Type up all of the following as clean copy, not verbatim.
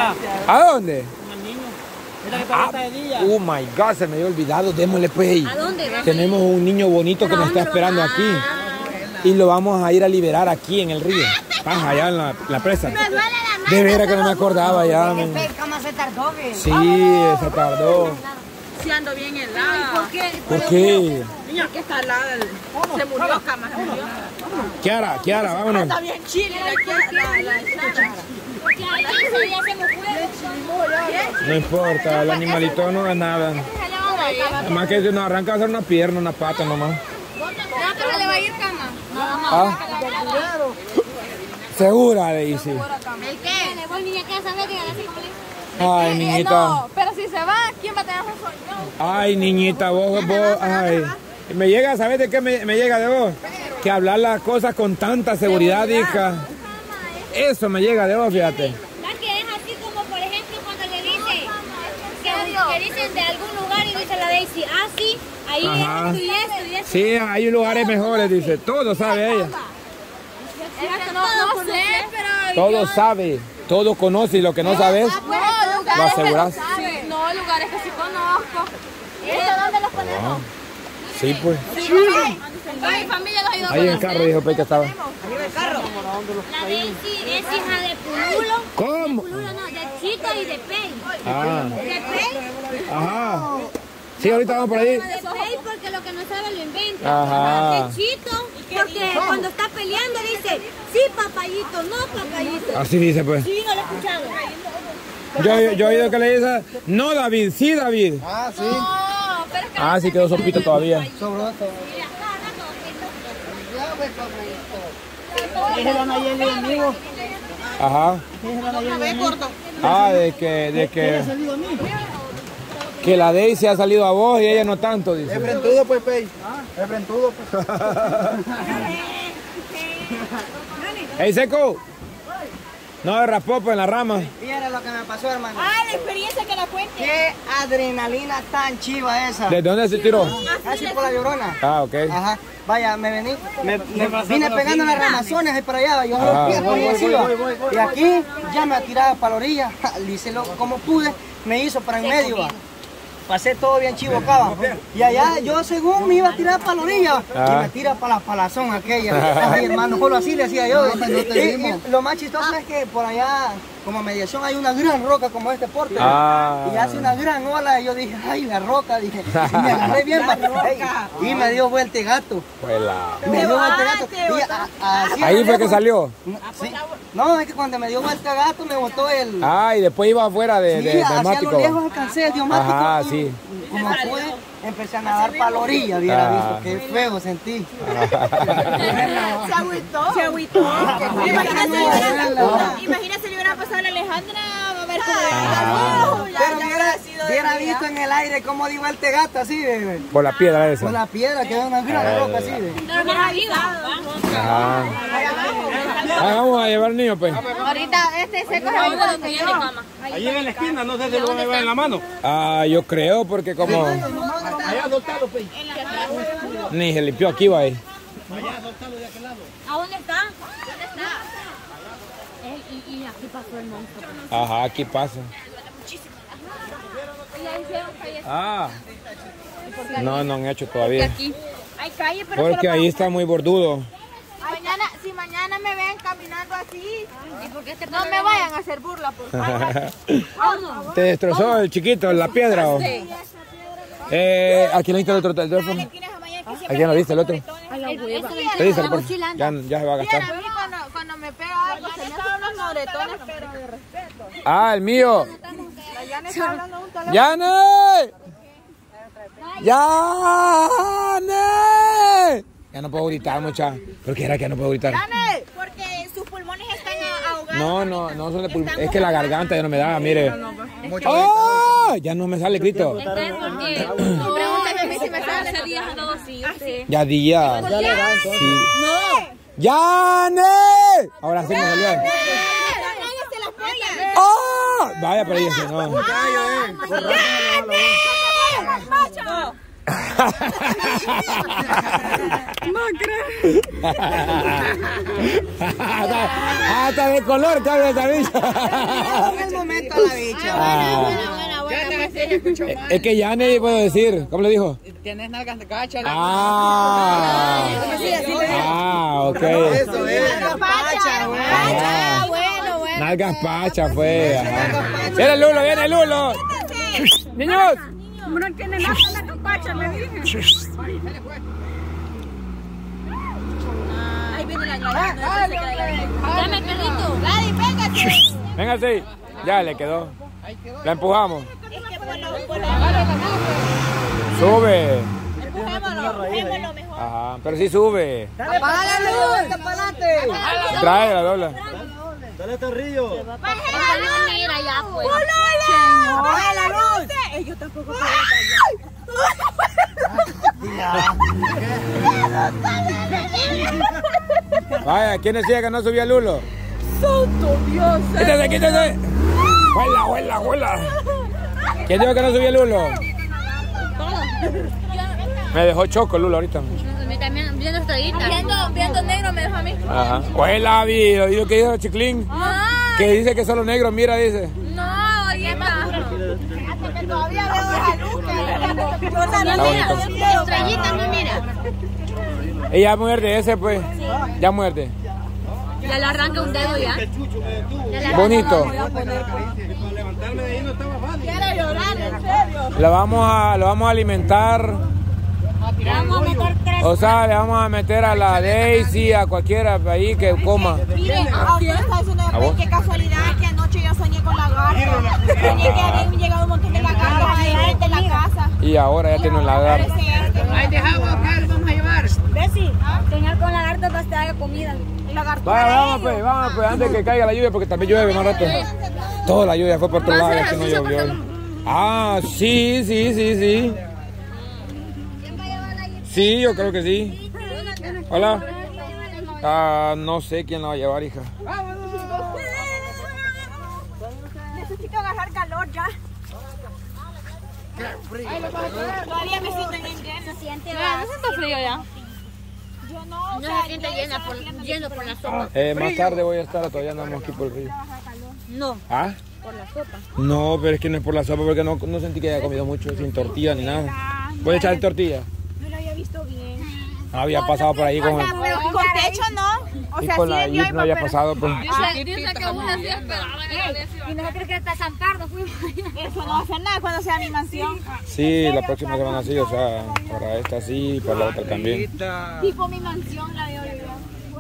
¿A dónde? Con el niño. Mira que todavía está de día. Oh my God, se me había olvidado. Démosle pues. ¿A dónde? Tenemos un niño bonito que nos está esperando aquí. Y lo vamos a ir a liberar aquí en el río. Allá en la presa. De veras que no me acordaba ya. ¿Cómo se tardó? Sí, se tardó. Si ando bien helada. ¿Por qué? ¿Por qué? Niña, que está helada. Se murió, Cama, se murió. Kiara, vámonos. Está bien chile la Sara. Porque ahí ya se me fue. No importa, el animalito no da nada. Además que si nos arranca a hacer una pierna, una pata nomás. No, pero le va a ir Cama. ¿Ah? ¿Segura, le dice? ¿El qué? Vos, niña, ¿qué sabes que así como le... Ay, niñita. No, pero si se va, ¿quién va a tener razón? Yo. Ay, niñita, vos, ay. Me llega, ¿sabes de qué me llega de vos? Que hablar las cosas con tanta seguridad, hija. Eso me llega de vos, fíjate. ¿Sabes que es así como, por ejemplo, cuando le dice que dicen de algún lugar y dice la Daisy, ah, sí, ahí Ajá. esto y esto y esto? Sí, hay lugares mejores, dice. Todo sabe ella. No sé, pero... Todo sabe, todo conoce y lo que no sabes, lo aseguras. No, lugares que sí conozco. ¿Esto dónde los ponemos? Sí, pues. Mi familia los ha ido a Ahí en el carro dijo Pei que estaba. La Daisy es hija de Pululo. ¿Cómo? Pululo no, de Chito y de Pei. Ah, ¿De Pei? ajá. Sí, ahorita vamos por ahí. De Pei porque lo que no sabe lo inventa. Ajá. De Chito porque cuando está peleando dice, sí, papayito, no, papayito. Así dice, pues. Sí, no lo he escuchado. Yo he oído que le dice, no, David, sí, David. Ah, sí. No, pero es que... Ah, sí quedó sopito todavía. Sobró todo. Mira, Ese era Nayeli amigo. Ajá. Ese era Nayeli amigo. Ah, de ¿Qué ha salido a mí? que la Daisy ha salido a vos y ella no tanto, dice. Es frentudo, pues, Pei. Es frentudo, pues. ¡Ey, Seco! No de raspopo en la rama. Mira lo que me pasó, hermano. Ah, la experiencia que la cuente. Qué adrenalina tan chiva esa. ¿De dónde se tiró? Casi por la Llorona. Ah, ok. Ajá. Vaya, me vine pegando en las ramazones ahí para allá. Yo y aquí ya me tiraba para la orilla. Le hice como pude, me hizo para en medio. Va. Pasé todo bien chivo acá. Va. Y allá yo según me iba a tirar para la orilla y me tira para la palazón aquella. Ay, hermano, solo así le hacía yo. Y lo más chistoso es que por allá, como mediación, hay una gran roca como este porte. Y hace una gran ola y yo dije, ay, la roca, dije. Y me agarré bien y me dio vuelta el gato. Me dio vuelta el gato. Ahí fue que salió. Sí. No, es que cuando me dio vuelta el gato me botó el... Ah, y después iba afuera de hacia neumático. lo lejos alcancé el neumático. Ajá, y sí. Como pude, empecé a nadar para la orilla, hubiera visto. Qué feo sentí. Se agüitó. Se agüitó. Imagínate si le hubiera pasado a la Alejandra, a ver cómo Pero hubiera visto en el aire cómo dio vuelta el gato así, bebé. Por la piedra Por esa. la piedra, que era una gran roca así, bebé. Pero me ha avisado. Ajá. Ah, vamos a llevar al niño, pues. ahorita este seco se va donde yo. Allí en la esquina, no sé si lo van a llevar en la mano. Ah, yo creo, porque como... Allá adoptado, Pei. Ni se limpió aquí, va ahí. Allá adoptado de aquel lado. ¿A dónde está? ¿Dónde está? Y aquí pasó el monstruo. Ajá, aquí pasa. Ah. No, no han hecho todavía. Aquí hay calle, pero Porque ahí está muy bordudo. mañana, si mañana me ven caminando así, no me vayan a hacer burla, por favor. ¿Te destrozó el chiquito la piedra o? ¿A quién le diste el otro teléfono? ¿A quién lo diste el otro? ¿Te dice? Ya se va a gastar. A mí cuando me pega algo, se me hacen unos moretones, pero de respeto. Ah, el mío. La Yana está hablando de un teléfono. ¡Yane! ¡Yane! Ya no puedo gritar, mucha. ¿Por qué era que no puedo gritar? Porque sus pulmones están ahogados. No son de pulmón. Es que la garganta ya no me da, mire. ¡Oh! Ya no me sale el grito. Pregúntame a mí si me sale. Hace días ando así. Ya días. Sí. ¡Yane! Ahora sí me salió. Tráigase las pollas. ¡Oh! Vaya, pero ella no. ¡Macho! No creo. Hasta de color cambia esa bicha. En el momento Es que Yane, puedo decir, ¿cómo le dijo? Tienes nalgas de cacha. Ok. Eso es. Nalgas pacha fue. Viene Lulo, viene Lulo. Niños. No tiene nalgas pacha, le dije. Ahí viene la Dame, perrito. Gladys, véngase. Véngase. Ya le quedó. La empujamos. Es que Sube. empujémoslo mejor. Ajá, pero sí sube. ¡Apaga la luz! ¡Para adelante! Trae la dobla. Dale, Torrillo. Mira ya, pues. ¡Apaga la luz! Ellos tampoco Vaya, ¿quién decía que no subía Lulo? ¡Santo Dios! Quítese, quítese. Huela. ¿Quién dijo que no subía Lulo? Me dejó choco Lulo ahorita. También viendo estrellitas. Viendo negro me dejó a mí. Ajá. Huela, ¿y lo que dijo Chiclín? Que dice que solo negro, mira, dice. No, ahí está. Que todavía veo esa luz. Estrellitas, no mira. Ella muerde ese, pues. Ya muerde. Ya le arranca un dedo ya. Bonito. Levantarme de ahí no estaba fácil. Quiere llorar, en serio. Lo vamos a alimentar. Vamos a meter 3. O sea, le vamos a meter a la Daisy, a cualquiera ahí que coma. Miren, ahorita está diciendo después qué casualidad que anoche yo soñé con lagartos. Soñé que habían llegado un montón de lagartos ahí de la casa. Y ahora ya tiene un lagarto. Ahí dejamos acá, vamos a llevar. Bessie, soñar con lagartos para que te haga comida. Vaya, vamos pues, antes que caiga la lluvia, porque también llueve más rato. Toda la lluvia fue por otro lado, que no llovió. Ah, sí. Sí, yo creo que sí. Hola. No sé quién la va a llevar, hija. Necesito agarrar calor ya. Todavía me siento en lleno. Se siente No siento frío ya. Yo no, No se siente lleno por la sopa. Más tarde voy a estar, todavía andamos aquí por el río. No, ¿Ah? por la sopa. No, pero es que no es por la sopa, porque no sentí que haya comido mucho, sin tortilla ni nada. ¿Puedes echar tortilla? No lo había visto bien. Había pasado por ahí con... Con techo no. O Y sea, con la sí, Jeep no había pasado, pues. Dice que una sí esperaba. Y nosotros que hasta San Carlos fuimos allá. eso no va a hacer nada cuando sea mi mansión. Sí, la próxima semana sí, o sea, para esta sí y para la otra también. Tipo mi mansión la veo yo.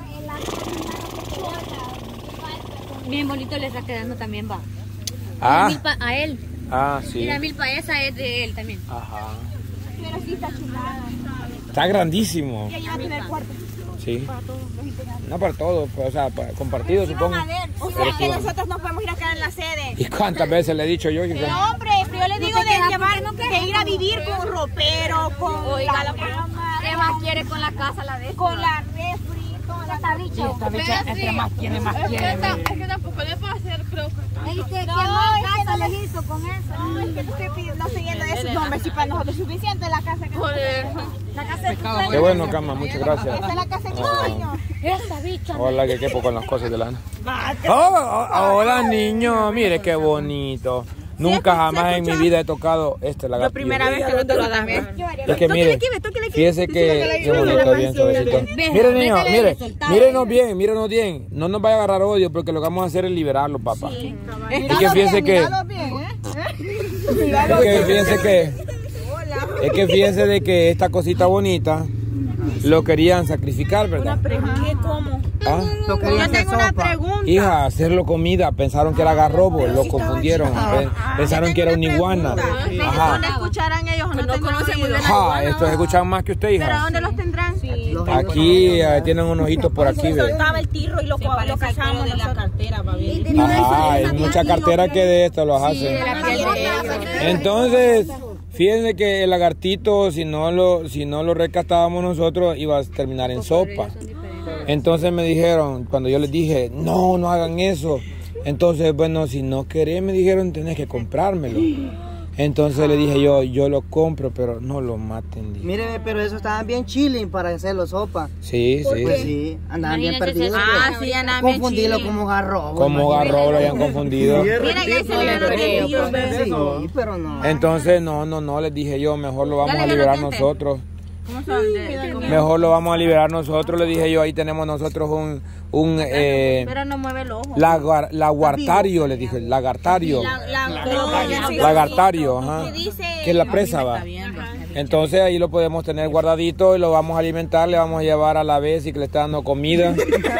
Bien bonito le está quedando también, va. Ah, A él. sí. Y la milpa esa es de él también. Ajá. Pero sí está chulada. Está grandísimo. Y ahí va a tener cuarto. Sí. No para todos, pues, o sea, para compartido supongo. O sea que nosotros no podemos ir a quedar en la sede. ¿Y cuántas veces le he dicho yo? No, hombre, pero yo le digo de llevar, de ir a vivir con un ropero, con la cama, ¿Qué más quiere con la casa la vez? con la refri, con la tabicha. Esta bicha entre más tiene, más quiere. Es que tampoco le puedo hacer, creo que. Él dice que No, más es que casa no les hizo con eso. No, es que no estoy yendo de eso. No, hombre, si para nosotros es suficiente la casa que La casa de tu sueño. Qué bueno, Cama, muchas gracias. Esa es la casa de mi sueño. Esta bicha. Hola, que quepo con las cosas de lana. Hola, niño, mire qué bonito. Nunca jamás en mi vida he tocado este lagarto. Primera vez que no te lo das. Es que mire, fíjese que qué bonito, bien suavecito. Mire, niño, mírenos bien. No nos vaya a agarrar odio porque lo que vamos a hacer es liberarlo, papá. Es que fíjese que... Es que fíjense de que esta cosita bonita lo querían sacrificar, ¿verdad? ¿Qué? ¿Cómo? ¿Ah? Lo quería hacer sopa. Hija, hacerlo comida, pensaron que era garrobo, lo confundieron, pensaron que era una iguana. Ajá. ¿Dónde escucharán ellos? No conocen muy bien. Ajá, estos escuchan más que usted, ¿Pero hija. dónde los tendrán? Aquí tienen unos ojitos por aquí, ve. Soltaba el tirro y lo cazamos de la cartera, va bien. Ajá, hay mucha cartera que de esto los hacen. Entonces, fíjense que el lagartito, si no lo rescatábamos nosotros, iba a terminar en sopa. Entonces me dijeron, cuando yo les dije, no hagan eso. Entonces, bueno, si no querés, me dijeron, tenés que comprármelo. Entonces le dije yo lo compro, pero no lo maten. Dije. Mire, pero esos estaban bien chilling para hacerlo sopa. Sí, sí. Pues sí, andaban bien perdidos. Sí, andaban bien Confundirlo chilling. como garrobo. Como garrobo lo habían confundido. Mira, ya se le Sí, pero no. Entonces no, les dije yo, mejor lo vamos a liberar nosotros. ¿Cómo son? Mejor lo vamos a liberar nosotros, le dije yo, ahí tenemos nosotros Pero no mueve el ojo. lagartario, le dije, lagartario. Lagartario, ajá. Que es la presa, va. Entonces ahí lo podemos tener guardadito y lo vamos a alimentar, le vamos a llevar a la vez y que le está dando comida.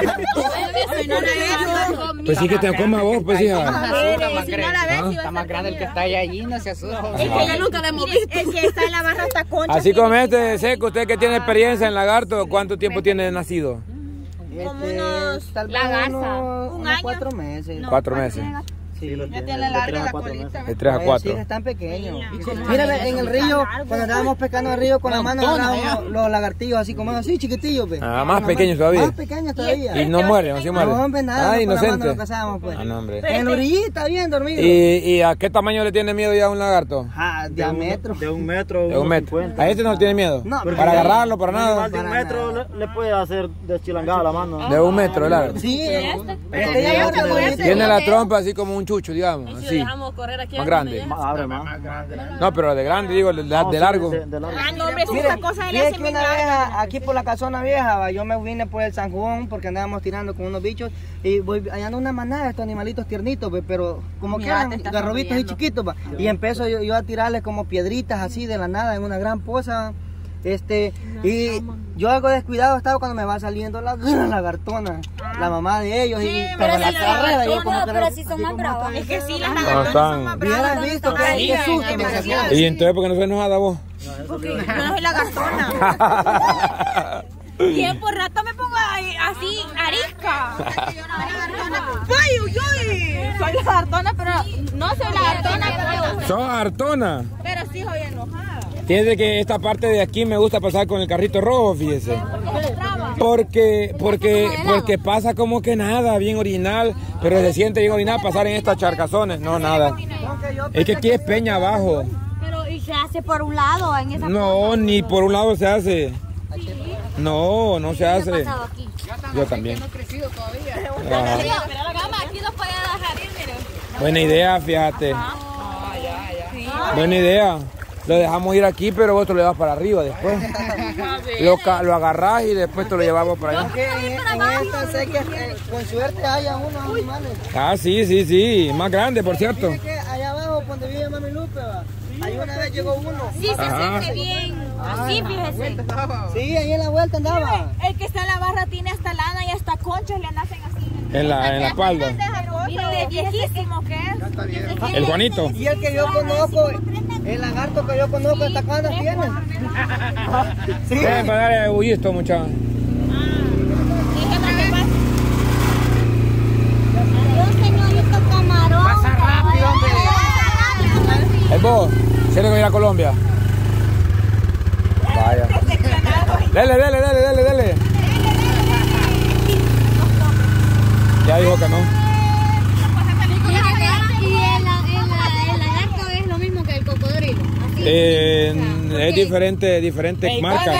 Pues sí que te coma vos, pues hija. Está más grande el que está allí, no se asusta. Es que yo nunca hemos visto. El que está en la barra está concha. Así como este seco, usted que tiene experiencia en lagarto, ¿cuánto tiempo tiene de nacido? Como unos tal vez un año. 4 meses. 4 meses. Sí, Ya tiene larga la colita. De 3 a 4. Sí, están pequeños. Mira, en el río, cuando estábamos pescando en el río con la mano, agarrábamos los lagartillos así como así, chiquitillos. Pues. Ah, más pequeños todavía. Más pequeños todavía. Y no mueren, no se mueren. No, hombre, nada. Ah, Con la mano inocente. lo cazábamos, pues. Ah, no, hombre. En la orillita, bien dormido. ¿Y a qué tamaño le tiene miedo ya un lagarto? Ah, diámetro. De 1 metro. De 1 metro. ¿A este no le tiene miedo? No, ¿Para agarrarlo, para nada? Más de 1 metro le puede hacer deschilangada la mano. De 1 metro, ¿verdad? Sí, este ya está bonito. Tiene la trompa así como un chucho, digamos, así. Dejamos correr aquí. Más grande. Abre más. No, pero de grande, digo, de largo. De largo. Ah, no, hombre, Mira, esa cosa de es que una vez aquí por la casona vieja, va, yo me vine por el San Juan porque andábamos tirando con unos bichos y voy hallando una manada de estos animalitos tiernitos, pero como que eran garrobitos y chiquitos, va, y empiezo yo a tirarles como piedritas así de la nada en una gran poza. Y yo algo descuidado estaba cuando me va saliendo la lagartona, la mamá de ellos, y pero la carrera yo como que pero si son más bravas. Es que sí, las No, lagartonas son más están. bravas. hubieras visto qué susto me sacó. ¿Y entonces por qué no se enojada vos? Porque yo no soy lagartona. Tiempo rato me pongo así, arisca. ¡Ay, uy, uy! Soy lagartona, pero no soy lagartona, ¿Sos hartona? pero sí soy enojada. Fíjese que esta parte de aquí me gusta pasar con el carrito rojo, fíjese. Porque pasa como que nada, bien original, pero se siente bien original pasar en estas charcazones. No, nada. Es que aquí es peña abajo. Pero y se hace por un lado en esa. No, ni por un lado se hace. No, no se hace. Aquí. Yo también. No he crecido todavía. Ajá. Pero la gama aquí no puede dejar ir, mire. Buena idea, fíjate. Buena idea. Lo dejamos ir aquí, pero vos te lo llevas para arriba después. Lo agarrás y después te lo llevamos para allá. Aunque en esta sequía, con suerte haya unos animales. Ah, sí. Más grande, por cierto. Mire que allá abajo, donde vive Mami Lupe, va, ahí una vez llegó uno. Sí, se siente bien. Así, fíjese. Sí, ahí en la vuelta andaba. El que está en la barra tiene hasta lana y hasta conchas le nacen así. En la espalda. Mire, de viejísimo que es. El Juanito. Y el que yo conozco, el lagarto que yo conozco, ¿hasta cuándo tiene? Sí. Ven para darle huir esto, muchachos. Adiós, señorito camarón. Pasa rápido, hombre. ¿Es vos? ¿Quieres que ir a Colombia? Vaya. Dele. Ya dijo que no. Y el lagarto es lo mismo que el cocodrilo. Así. Es diferentes marcas.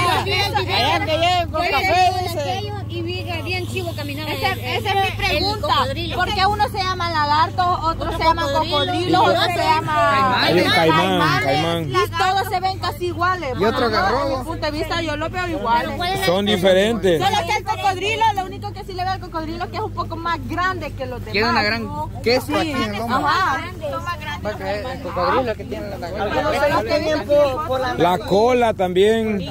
Y bien chivo caminando. Esa es mi pregunta. ¿Por qué uno se llama lagarto, otro se llama cocodrilo, otro se llama Caimán. Y todos se ven casi iguales. Y otro Desde garrobo. mi punto de vista yo lo veo iguales. Son diferentes. Solo que el cocodrilo, lo único que sí le veo al cocodrilo es que es un poco más grande que los demás. Tiene una gran queso aquí en el lomo. Ajá. Son más grandes. El cocodrilo que tiene la Algunos se los tienen por La cola también.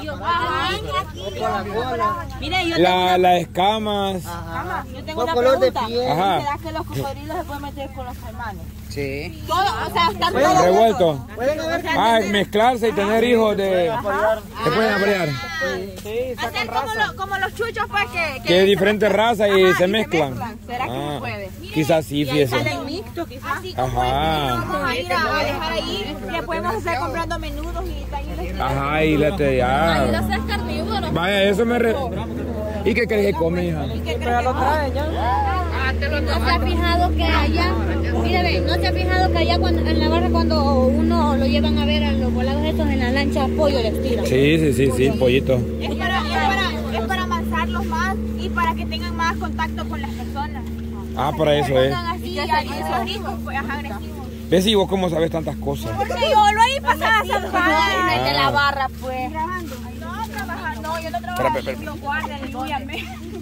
Mire, yo tengo Las escamas. yo tengo por una color de pregunta. piel. Ajá. ¿Será que los cocodrilos se pueden meter con los caimanes? Sí. Todo, o sea, están todos Revuelto. Pueden haber Mezclarse y tener hijos de. Se pueden aparear. hacer como los chuchos, pues, Que es diferentes razas y Ajá, se mezclan. ¿Será que Ah, se puede? quizás sí, fíjese. Salen mixtos, quizás. Ajá. Vamos a ir a dejar ahí. Le podemos estar comprando menudos y talleres. Ajá, y la te ya. es carnívoro. Vaya, eso me ¿Y qué crees que come, hija? Pero ya lo traen ya. ¿No se ha fijado que allá, mire, no se ha fijado que allá cuando, en la barra cuando uno lo llevan a ver a los volados estos en la lancha, pollo les tiran? Sí, pollito. Es para amasarlos más y para que tengan más contacto con las personas. Ah, para eso es. Así, esos ricos, pues agresivos. ¿Ves y vos cómo sabes tantas cosas? Porque yo lo he pasado a zapatos. De la barra, pues. No, trabajar, no, yo no trabajo en los guardias, dígame.